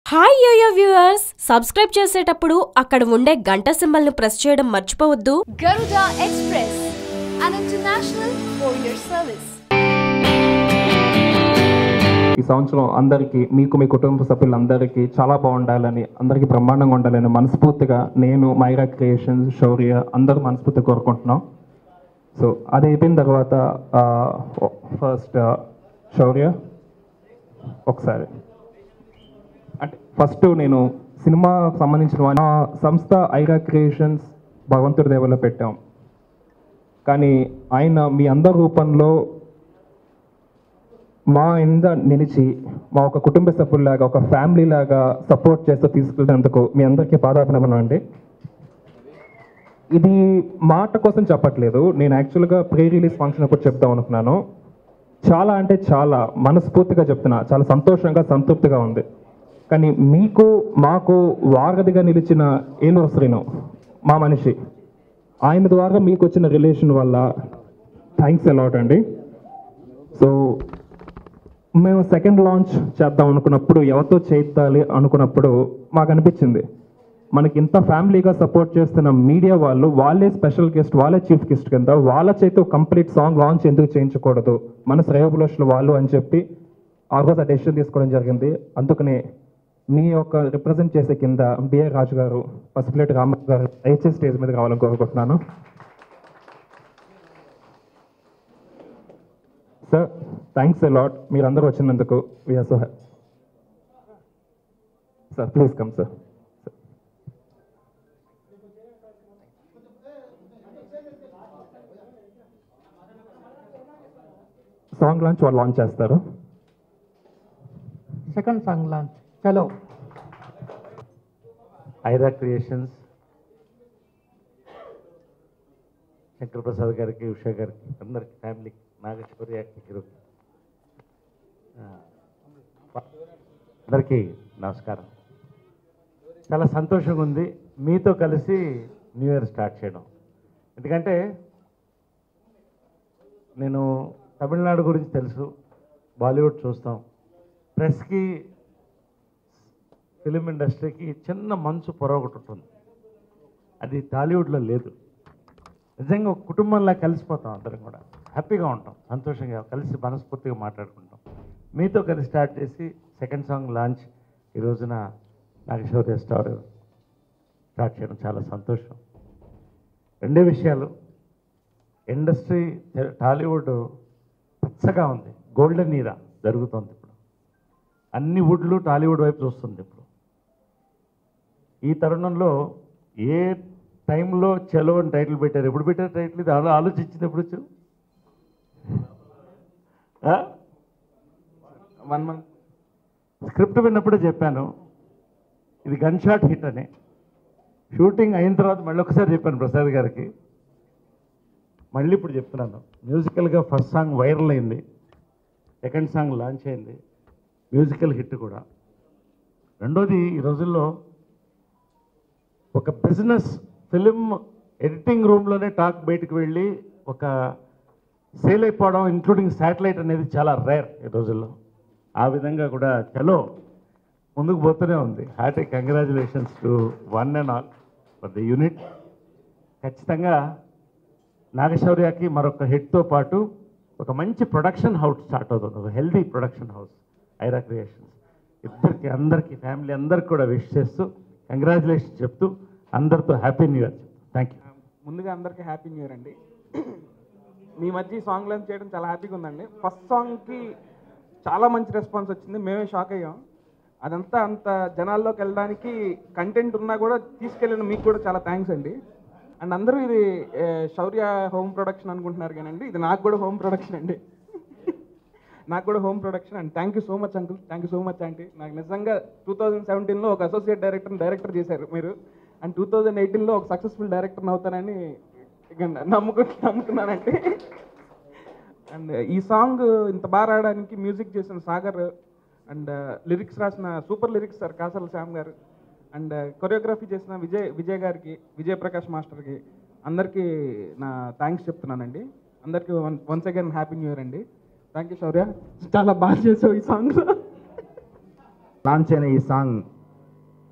Hi yo-yo viewers, subscribe చేసేటప్పుడు అక్కడ ఉండే గంట సింబల్ ను ప్రెస్ చేయడం మర్చిపోవద్దు. Garuda Express, an international courier service. ఈ సంవత్సరం అందరికీ, మీకు మీ కుటుంబ సభ్యులందరికీ చాలా బాగుండాలని, అందరికీ బ్రహ్మాండంగా ఉండాలని మనస్ఫూర్తిగా నేను, మైరా క్రియేషన్స్, శౌర్య అందరూ మనస్ఫూర్తిగా కోరుకుంటున్నాం. సో అది అయిపోయిన తర్వాత ఫస్ట్ శౌర్య ఒకసారి అంటే ఫస్ట్ నేను సినిమాకు సంబంధించిన నా సంస్థ ఐరా క్రియేషన్స్ భగవంతుడి దేవలో పెట్టాం. కానీ ఆయన మీ అందరి రూపంలో మా ఇంద నిలిచి మా ఒక కుటుంబ సభ్యుల్లాగా, ఒక ఫ్యామిలీ లాగా సపోర్ట్ చేస్తూ తీసుకెళ్ళినందుకు మీ అందరికీ పాదాభినందనం అండి. ఇది మాట కోసం చెప్పట్లేదు, నేను యాక్చువల్గా ప్రీ రిలీజ్ ఫంక్షన్ అప్పుడు చెప్దాం అనుకున్నాను. చాలా అంటే చాలా మనస్ఫూర్తిగా చెప్తున్నా, చాలా సంతోషంగా సంతృప్తిగా ఉంది. కానీ మీకు మాకు వారధిగా నిలిచిన ఏలూరు శ్రీను మా మనిషి, ఆయన ద్వారా మీకు వచ్చిన రిలేషన్ వల్ల థ్యాంక్స్ అలాట్ అండి. సో మేము సెకండ్ లాంచ్ చేద్దాం అనుకున్నప్పుడు, ఎవరితో చేయాలి అనుకున్నప్పుడు మాకు అనిపించింది, మనకి ఇంత ఫ్యామిలీగా సపోర్ట్ చేస్తున్న మీడియా వాళ్ళు, వాళ్ళే స్పెషల్ గెస్ట్, వాళ్ళే చీఫ్ గెస్ట్ కింద వాళ్ళ చేతి కంప్లీట్ సాంగ్ లాంచ్ ఎందుకు చేయించకూడదు, మన శ్రేయోభిలాషులు వాళ్ళు అని చెప్పి ఆ రోజు ఆ డెసిషన్ తీసుకోవడం జరిగింది. అందుకనే మీ యొక్క రిప్రజెంట్ చేసే కింద బిఆర్ రాజు గారు, పసుపులేటి రామరాజు గారు దయచేసి స్టేజ్ మీద కావాలని కోరుకుంటున్నాను. సార్ థ్యాంక్స్ అలాట్, మీరు అందరూ వచ్చినందుకు. We're so happy. Sir please come sir. Song launch వాళ్ళు లాంచ్ చేస్తారు. Second song launch Chalo. Ira creations, Shankar Prasad గారికి, ఉషా గారికి, అందరికి, ఫ్యామిలీకి, నాగేశ్వరి హీరోకి అందరికీ నమస్కారం. చాలా సంతోషంగా ఉంది మీతో కలిసి న్యూ ఇయర్ స్టార్ట్ చేయడం. ఎందుకంటే నేను తమిళనాడు గురించి తెలుసు, బాలీవుడ్ చూస్తాం, ప్రెస్కి, ఫిలిం ఇండస్ట్రీకి చిన్న మంచు పొర ఒకటి ఉంటుంది, అది టాలీవుడ్లో లేదు. నిజంగా ఒక కుటుంబంలా కలిసిపోతాం, అందరం కూడా హ్యాపీగా ఉంటాం, సంతోషంగా కలిసి మనస్ఫూర్తిగా మాట్లాడుకుంటాం. మీతో కలిసి స్టార్ట్ చేసి సెకండ్ సాంగ్ లాంచ్ ఈ రోజున నాగేశ్వరి స్టార్ స్టార్ట్ చేయడం చాలా సంతోషం. రెండే విషయాలు, ఇండస్ట్రీ టాలీవుడ్ పచ్చగా ఉంది, గోల్డెన్ ఈరా జరుగుతుంది ఇప్పుడు, అన్ని వుడ్లు టాలీవుడ్ వైపు చూస్తుంది ఇప్పుడు. ఈ తరుణంలో ఏ టైంలో చలో అని టైటిల్ పెట్టారు, ఎప్పుడు పెట్టారు టైటిల్, ఇది ఆలోచించింది ఎప్పుడు వచ్చు? 1 month స్క్రిప్ట్ విన్నప్పుడే చెప్పాను ఇది గన్ షాట్ హిట్ అని. షూటింగ్ అయిన తర్వాత మళ్ళీ ఒకసారి చెప్పాను ప్రసాద్ గారికి, మళ్ళీ ఇప్పుడు చెప్తున్నాను. మ్యూజికల్గా ఫస్ట్ సాంగ్ వైరల్ అయింది, సెకండ్ సాంగ్ లాంచ్ అయింది, మ్యూజికల్ హిట్ కూడా. రెండోది, ఈ రోజుల్లో ఒక బిజినెస్ ఫిలిం ఎడిటింగ్ రూమ్లోనే టాక్ బయటకు వెళ్ళి ఒక సేల్ అయిపోవడం, ఇంక్లూడింగ్ శాటిలైట్ అనేది చాలా రేర్ ఈ రోజుల్లో. ఆ విధంగా కూడా చలో ముందుకు పోతూనే ఉంది. Hearty congratulations to one and all for the unit. ఖచ్చితంగా నాగశౌర్యకి మరొక హిట్తో పాటు ఒక మంచి ప్రొడక్షన్ హౌస్ స్టార్ట్ అవుతుంది, ఒక healthy production house Ira Creations. ఇద్దరికి, అందరికీ, ఫ్యామిలీ అందరికి కూడా విష్ చేస్తూ కంగ్రాచులేషన్స్ చెప్తూ అందరితో happy new year. Thank you. ముందుగా అందరికీ హ్యాపీ న్యూ ఇయర్ అండి. మీ మధ్య ఈ సాంగ్ లాంచ్ చేయడం చాలా హ్యాపీగా ఉందండి. ఫస్ట్ సాంగ్కి చాలా మంచి రెస్పాన్స్ వచ్చింది, మేమే షాక్ అయ్యాం. అదంతా అంత జనాల్లోకి వెళ్ళడానికి కంటెంట్ ఉన్నా కూడా తీసుకెళ్ళిన మీకు కూడా చాలా థ్యాంక్స్ అండి. అండ్ అందరూ ఇది శౌర్య హోమ్ ప్రొడక్షన్ అనుకుంటున్నారు కానండి, ఇది నాకు కూడా హోమ్ ప్రొడక్షన్ అండి. నాకు కూడా home production. And thank you so much uncle, thank you so much aunty. నాకు నిజంగా 2017లో ఒక అసోసియేట్ డైరెక్టర్ చేశారు మీరు, అండ్ 2018లో ఒక సక్సెస్ఫుల్ డైరెక్టర్ అవుతానని నమ్ముకున్నానండి. అండ్ ఈ సాంగ్ ఇంత బాగా రావడానికి మ్యూజిక్ చేసిన సాగర్, అండ్ లిరిక్స్ రాసిన super lyrics sir Kasala Shyam గారు, అండ్ కొరియోగ్రఫీ చేసిన విజయ్ గారికి, విజయ్ ప్రకాష్ మాస్టర్కి, అందరికీ నా థ్యాంక్స్ చెప్తున్నానండి. అందరికీ once again happy new year అండి. థ్యాంక్ యూ శౌర్య, చాలా బాగా చేసావు ఈ సాంగ్లో. లాంచ్ అయిన ఈ సాంగ్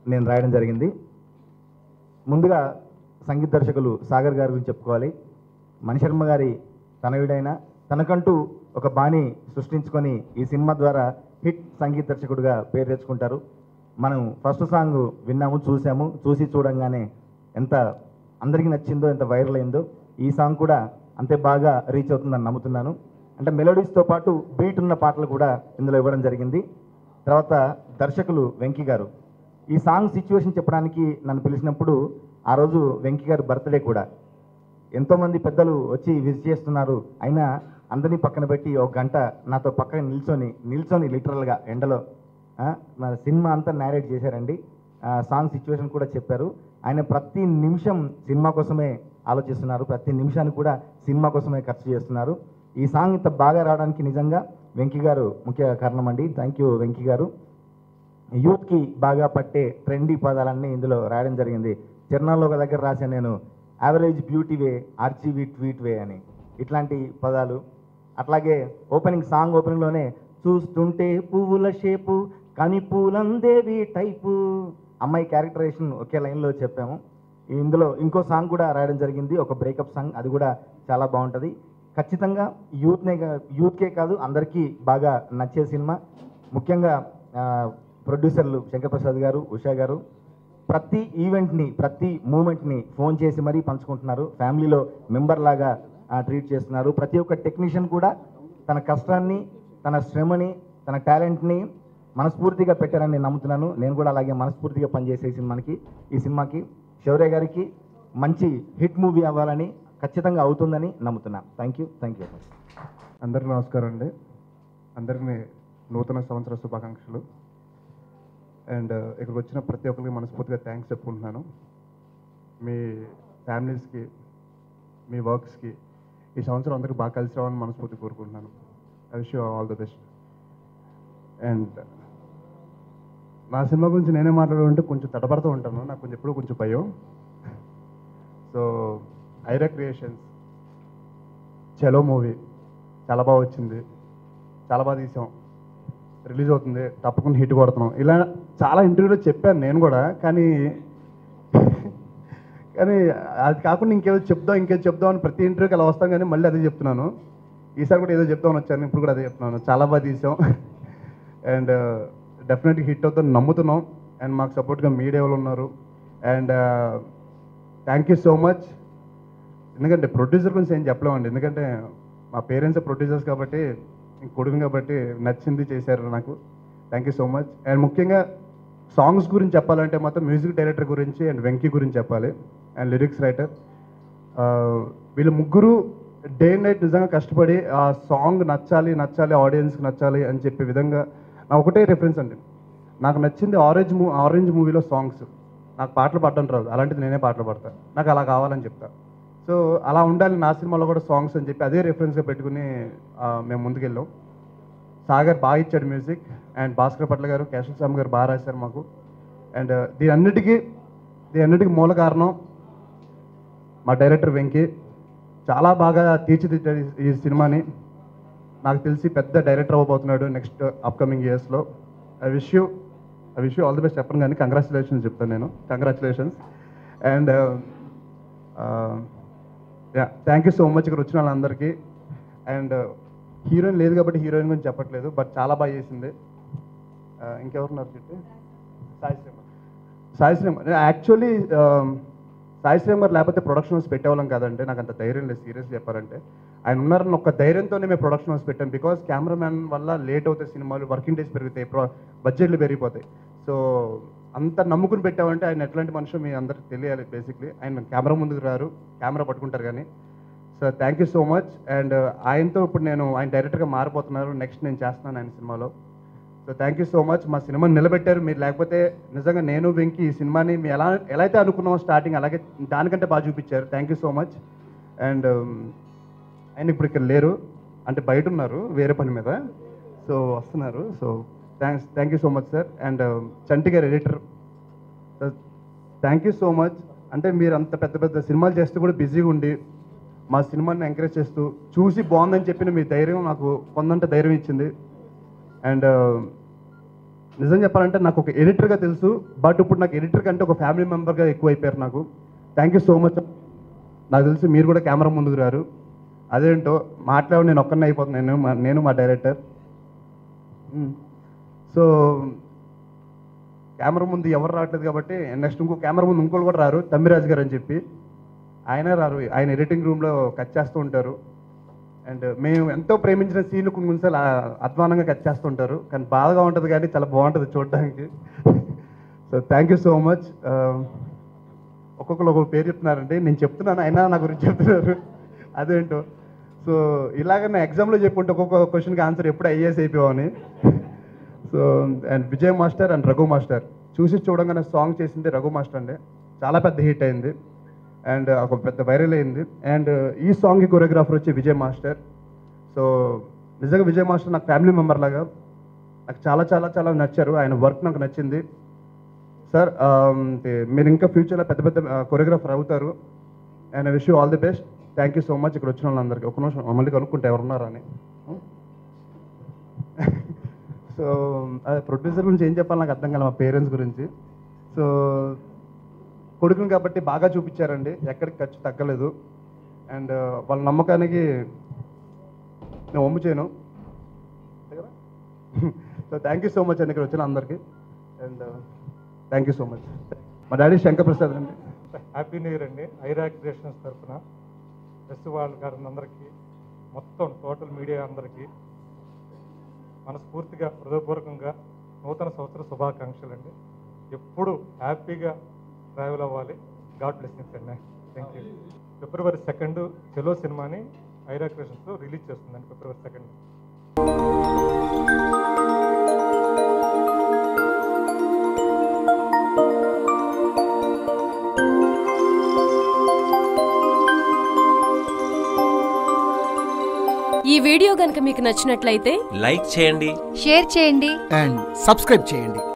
నేను రాయడం జరిగింది. ముందుగా సంగీత దర్శకులు సాగర్ గారి గురించి చెప్పుకోవాలి. మణిశర్మ గారి తనయుడైన తనకంటూ ఒక బాణి సృష్టించుకొని ఈ సినిమా ద్వారా హిట్ సంగీత దర్శకుడిగా పేరు తెచ్చుకుంటారు. మనం ఫస్ట్ సాంగ్ విన్నాము, చూసాము. చూసి చూడంగానే ఎంత అందరికీ నచ్చిందో, ఎంత వైరల్ అయిందో, ఈ సాంగ్ కూడా అంతే బాగా రీచ్ అవుతుందని నమ్ముతున్నాను. అంటే మెలోడీస్తో పాటు బీట్ ఉన్న పాటలు కూడా ఇందులో ఇవ్వడం జరిగింది. తర్వాత దర్శకులు వెంకీ గారు ఈ సాంగ్ సిచ్యువేషన్ చెప్పడానికి నన్ను పిలిచినప్పుడు ఆ రోజు వెంకీ గారు బర్త్డే కూడా. ఎంతోమంది పెద్దలు వచ్చి విజిట్ చేస్తున్నారు, అయినా అందరినీ పక్కన పెట్టి ఒక గంట నాతో పక్కన నిల్చొని లిటరల్గా ఎండలో మన సినిమా అంతా నేరేట్ చేశారండి. సాంగ్ సిచ్యువేషన్ కూడా చెప్పారు. ఆయన ప్రతి నిమిషం సినిమా కోసమే ఆలోచిస్తున్నారు, ప్రతి నిమిషాన్ని కూడా సినిమా కోసమే ఖర్చు చేస్తున్నారు. ఈ సాంగ్ ఇంత బాగా రావడానికి నిజంగా వెంకీ గారు ముఖ్య కారణం అండి. థ్యాంక్ యూ వెంకీ గారు. యూత్కి బాగా పట్టే ట్రెండీ పదాలన్నీ ఇందులో రాయడం జరిగింది. చిరునాల్లో ఒక దగ్గర రాశాను నేను, average beauty way, RGV tweet way అని, ఇట్లాంటి పదాలు. అట్లాగే సాంగ్ ఓపెనింగ్లోనే చూస్తుంటే పువ్వుల షేపు కానీ పూలందేవి టైపు, అమ్మాయి క్యారెక్టరైజేషన్ ఒకే లైన్లో చెప్పాము. ఇందులో ఇంకో సాంగ్ కూడా రాయడం జరిగింది, ఒక బ్రేకప్ సాంగ్, అది కూడా చాలా బాగుంటుంది. ఖచ్చితంగా యూత్కే కాదు అందరికీ బాగా నచ్చే సినిమా. ముఖ్యంగా ప్రొడ్యూసర్లు శంకర్ ప్రసాద్ గారు, ఉషా గారు ప్రతి ఈవెంట్ని, ప్రతి మూమెంట్ని ఫోన్ చేసి మరీ పంచుకుంటున్నారు. ఫ్యామిలీలో మెంబర్ లాగా ట్రీట్ చేస్తున్నారు. ప్రతి ఒక్క టెక్నీషియన్ కూడా తన కష్టాన్ని, తన శ్రమని, తన టాలెంట్ని మనస్ఫూర్తిగా పెట్టారని నేను నమ్ముతున్నాను. నేను కూడా అలాగే మనస్ఫూర్తిగా పనిచేసే ఈ సినిమాకి శౌర్య గారికి మంచి హిట్ మూవీ అవ్వాలని, ఖచ్చితంగా అవుతుందని నమ్ముతున్నాను. Thank you. అందరికీ నమస్కారం అండి. అందరికీ నూతన సంవత్సర శుభాకాంక్షలు. అండ్ ఇక్కడికి వచ్చిన ప్రతి ఒక్కరికి మనస్ఫూర్తిగా థ్యాంక్స్ చెప్పుకుంటున్నాను. మీ ఫ్యామిలీస్కి, మీ వర్క్స్కి ఈ సంవత్సరం అందరికీ బాగా కలిసి రావాలని మనస్ఫూర్తిగా కోరుకుంటున్నాను. I wish you all the best. And నా సినిమా గురించి నేనే మాట్లాడాలంటే కొంచెం తడబడుతూ ఉంటాను, నాకు కొంచెం ఎప్పుడూ కొంచెం భయం. So Ira Creations Chalo movie చాలా బాగా వచ్చింది, చాలా బాగా తీసాం, రిలీజ్ అవుతుంది, తప్పకుండా హిట్ కొడుతున్నాం. ఇలా చాలా ఇంటర్వ్యూలో చెప్పాను నేను కూడా, కానీ అది కాకుండా ఇంకేదో చెప్దాం అని ప్రతి ఇంటర్వ్యూకి అలా వస్తాం, కానీ మళ్ళీ అదే చెప్తున్నాను. ఈసారి కూడా ఏదో చెప్దామని వచ్చాను, ఇప్పుడు కూడా అదే చెప్తున్నాను. చాలా బాగా తీసాం అండ్ డెఫినెట్గా హిట్ అవుతుందని నమ్ముతున్నాం. అండ్ మాకు సపోర్ట్గా మీడియా వాళ్ళు ఉన్నారు. And thank you so much. ఎందుకంటే ప్రొడ్యూసర్ గురించి ఏం చెప్పలేమండి, ఎందుకంటే మా పేరెంట్స్ ప్రొడ్యూసర్స్ కాబట్టి, కొడుకుని కాబట్టి నచ్చింది చేశారు నాకు. Thank you so much. And ముఖ్యంగా సాంగ్స్ గురించి చెప్పాలంటే మాత్రం మ్యూజిక్ డైరెక్టర్ గురించి అండ్ వెంకీ గురించి చెప్పాలి, అండ్ లిరిక్స్ రైటర్. వీళ్ళు ముగ్గురు డే అండ్ నైట్ నిజంగా కష్టపడి ఆ సాంగ్ నచ్చాలి, ఆడియన్స్కి నచ్చాలి అని చెప్పే విధంగా. నా ఒకటే రిఫరెన్స్ అండి, నాకు నచ్చింది ఆరెంజ్ మూవీలో సాంగ్స్. నాకు పాటలు పాడడం రాదు, అలాంటిది నేనే పాటలు పాడతాను, నాకు అలా కావాలని చెప్తా. సో అలా ఉండాలి నా సినిమాలో కూడా సాంగ్స్ అని చెప్పి అదే రెఫరెన్స్గా పెట్టుకుని మేము ముందుకెళ్ళాం. సాగర్ బాగా ఇచ్చాడు మ్యూజిక్, అండ్ భాస్కర్ పట్ల గారు, కేశవ స్వామి గారు బాగా రాశారు మాకు. అండ్ దీని అన్నిటికీ మూల కారణం మా డైరెక్టర్ వెంకీ. చాలా బాగా తీర్చిదిద్దాడు ఈ సినిమాని. నాకు తెలిసి పెద్ద డైరెక్టర్ అవ్వబోతున్నాడు నెక్స్ట్ అప్కమింగ్ ఇయర్స్లో. I wish you all the best చెప్పను, కానీ కంగ్రాచులేషన్స్ చెప్తాను నేను. Congratulations. And thank you so much ఇక్కడ వచ్చిన వాళ్ళందరికీ. అండ్ హీరోయిన్ లేదు కాబట్టి హీరోయిన్ గురించి చెప్పట్లేదు, బట్ చాలా బాగా చేసింది. ఇంకెవరున్నారు చెప్పి? సాయి శ్రీమర్. యాక్చువల్లీ సాయి శ్రీమర్ లేకపోతే ప్రొడక్షన్ హౌస్ పెట్టేవాళ్ళం కాదంటే, నాకు అంత ధైర్యం లేదు సీరియస్ చెప్పారంటే. ఆయన ఉన్నారని ఒక ధైర్యంతోనే మేము ప్రొడక్షన్ హౌస్ పెట్టాం. బికాస్ కెమెరామ్యాన్ వల్ల లేట్ అవుతాయి సినిమాలు, వర్కింగ్ డేస్ పెరుగుతాయి, బడ్జెట్లు పెరిగిపోతాయి. సో అంత నమ్ముకుని పెట్టామంటే ఆయన ఎట్లాంటి మనుషులు మీ అందరికి తెలియాలి. బేసిక్లీ ఆయన కెమెరా ముందుకు రారు, కెమెరా పట్టుకుంటారు కానీ. So thank you so much. And ఆయనతో ఇప్పుడు ఆయన డైరెక్టర్గా మారిపోతున్నారు, నెక్స్ట్ నేను చేస్తున్నాను ఆయన సినిమాలో. So thank you so much. మా సినిమాని నిలబెట్టారు మీరు, లేకపోతే నిజంగా నేను వెంకీ ఈ సినిమాని మీ ఎలా అయితే అనుకున్నామో స్టార్టింగ్, అలాగే దానికంటే బాగా చూపించారు. Thank you so much. And ఆయన ఇప్పుడు ఇక్కడ లేరు, అంటే బయట ఉన్నారు వేరే పని మీద, సో వస్తున్నారు. So thank you so much sir. And Chanti గారు editor, thank you so much. అంటే మీరు అంత పెద్ద సినిమాలు చేస్తూ కూడా బిజీగా ఉండి మా సినిమాని ఎంకరేజ్ చేస్తూ, చూసి బాగుందని చెప్పిన మీ ధైర్యం నాకు కొందంత ధైర్యం ఇచ్చింది. అండ్ నిజం చెప్పాలంటే నాకు ఒక ఎడిటర్గా తెలుసు, బట్ ఇప్పుడు నాకు ఎడిటర్ కంటే ఒక ఫ్యామిలీ మెంబర్గా ఎక్కువ అయిపోయారు నాకు. Thank you so much. నాకు తెలిసి మీరు కూడా కెమెరా ముందుకు రారు, అదేంటో మాట్లాడి నేను ఒక్కనే అయిపోతున్నాను, నేను మా డైరెక్టర్. సో కెమెరా ముందు ఎవరు రావట్లేదు కాబట్టి నెక్స్ట్ ఇంకో కెమెరా ముందు ఇంకోళ్ళు కూడా రారు, తమ్మిరాజు గారు అని చెప్పి ఆయన రారు. ఆయన ఎడిటింగ్ రూమ్లో కట్ చేస్తూ ఉంటారు. అండ్ మేము ఎంతో ప్రేమించిన సీన్లు కొన్ని కొన్నిసార్లు అధ్వానంగా కట్ చేస్తుంటారు, కానీ బాగా ఉంటుంది కానీ చాలా బాగుంటుంది చూడడానికి. So thank you so much. ఒక్కొక్కరు ఒక్కొక్క పేరు చెప్తున్నారండి, నేను చెప్తున్నాను అయినా నా గురించి చెప్తున్నారు, అదేంటో. సో ఇలాగ నా ఎగ్జామ్లో చెప్పుకుంటే ఒక్కొక్క క్వశ్చన్కి ఆన్సర్ ఎప్పుడు ఐఏఎస్ అయిపోయామని. So and Vijay master and Raghu master చూసి చూడంగానే సాంగ్ చేసింది రఘు మాస్టర్ అండి, చాలా పెద్ద హిట్ అయింది అండ్ ఒక పెద్ద వైరల్ అయింది. అండ్ ఈ సాంగ్కి కొరియోగ్రాఫర్ వచ్చి విజయ్ మాస్టర్. సో నిజంగా విజయ్ మాస్టర్ నాకు ఫ్యామిలీ మెంబర్ లాగా, నాకు చాలా చాలా చాలా నచ్చారు, ఆయన వర్క్ నాకు నచ్చింది. సార్ మీరు ఇంకా ఫ్యూచర్లో పెద్ద పెద్ద కొరియోగ్రాఫర్ అవుతారు and I wish you all the best. Thank you so much. ఇక్కడ వచ్చిన వాళ్ళందరికీ ఒక నిమిషం మళ్ళీ కనుక్కుంటే ఎవరున్నారా అని. సో ప్రొడ్యూసర్ గురించి ఏం చెప్పాలి నాకు అర్థం కాదు, మా పేరెంట్స్ గురించి. సో కొడుకుని కాబట్టి బాగా చూపించారండి, ఎక్కడికి ఖర్చు తగ్గలేదు. అండ్ వాళ్ళ నమ్మకానికి నేను ఒమ్ము చేయను. So thank you so much అండి ఇక్కడ వచ్చిన అందరికీ. And thank you so much. మా డాడీ శంకర్ ప్రసాద్ అండి. హ్యాపీ న్యూ ఇయర్ అండి. ఐరా క్రియేషన్స్ తరఫున ప్రెస్ వాళ్ళ గారి అందరికీ, మొత్తం టోటల్ మీడియా అందరికీ మనస్ఫూర్తిగా హృదయపూర్వకంగా నూతన సంవత్సర శుభాకాంక్షలు అండి. ఎప్పుడు హ్యాపీగా ట్రావెల్ అవ్వాలి. గాడ్ బ్లెస్సింగ్స్ అండి. Thank you. February 2 చెలో సినిమాని ఐరా క్రియేషన్స్లో రిలీజ్ చేస్తుందండి. February 2. ఈ వీడియో గనుక మీకు నచ్చినట్లయితే లైక్ చేయండి, షేర్ చేయండి అండ్ సబ్స్క్రైబ్ చేయండి.